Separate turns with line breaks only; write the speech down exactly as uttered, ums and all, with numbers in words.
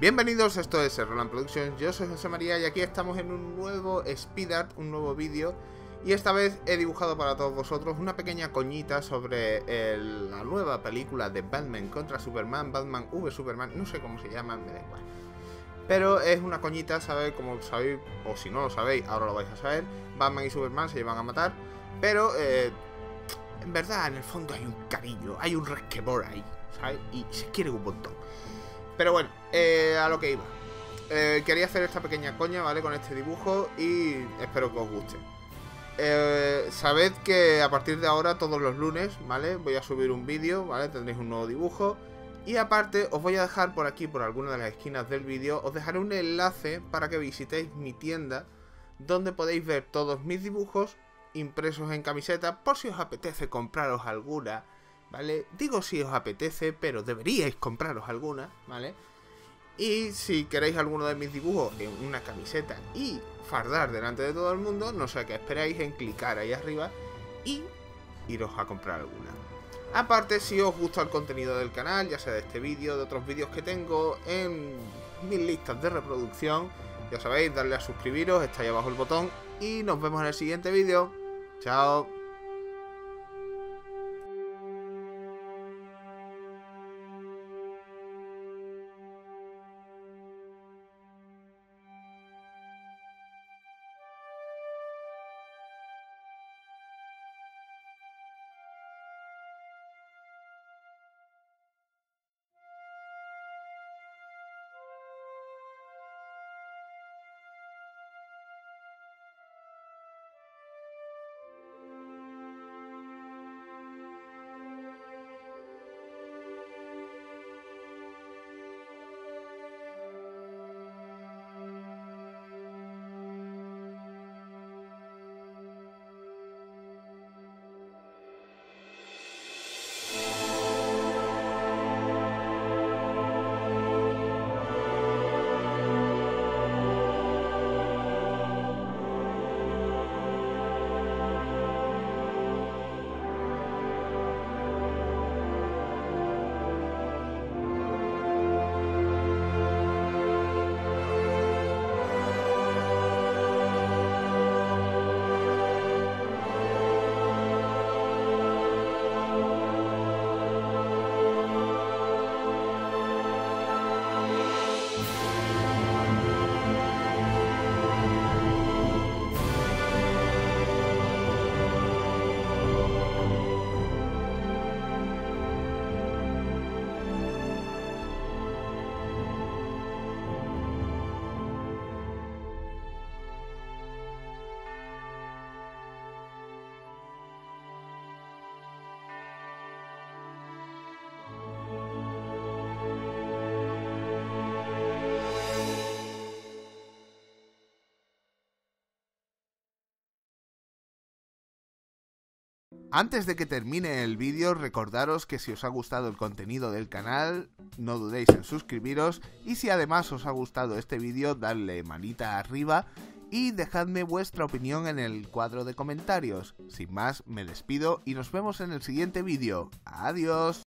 Bienvenidos, esto es Roland Productions, yo soy José María y aquí estamos en un nuevo speed art, un nuevo vídeo. Y esta vez he dibujado para todos vosotros una pequeña coñita sobre el, la nueva película de Batman contra Superman, Batman v Superman, no sé cómo se llama, me da igual. Pero es una coñita, ¿sabéis? Como sabéis, o si no lo sabéis, ahora lo vais a saber, Batman y Superman se llevan a matar, pero eh, en verdad en el fondo hay un cariño, hay un resquemor ahí, ¿sabes? Y se quiere un montón. Pero bueno, eh, a lo que iba. Eh, quería hacer esta pequeña coña, ¿vale? Con este dibujo y espero que os guste. Eh, sabed que a partir de ahora, todos los lunes, ¿vale? Voy a subir un vídeo, ¿vale? Tendréis un nuevo dibujo. Y aparte, os voy a dejar por aquí, por alguna de las esquinas del vídeo, os dejaré un enlace para que visitéis mi tienda, donde podéis ver todos mis dibujos impresos en camiseta, por si os apetece compraros alguna, ¿vale? Digo si os apetece, pero deberíais compraros alguna, ¿vale? Y si queréis alguno de mis dibujos en una camiseta y fardar delante de todo el mundo, no sé qué esperáis en clicar ahí arriba y iros a comprar alguna. Aparte, si os gusta el contenido del canal, ya sea de este vídeo, de otros vídeos que tengo en mis listas de reproducción, ya sabéis, darle a suscribiros, está ahí abajo el botón y nos vemos en el siguiente vídeo. Chao. Antes de que termine el vídeo, recordaros que si os ha gustado el contenido del canal, no dudéis en suscribiros, y si además os ha gustado este vídeo, dadle manita arriba y dejadme vuestra opinión en el cuadro de comentarios. Sin más, me despido y nos vemos en el siguiente vídeo. ¡Adiós!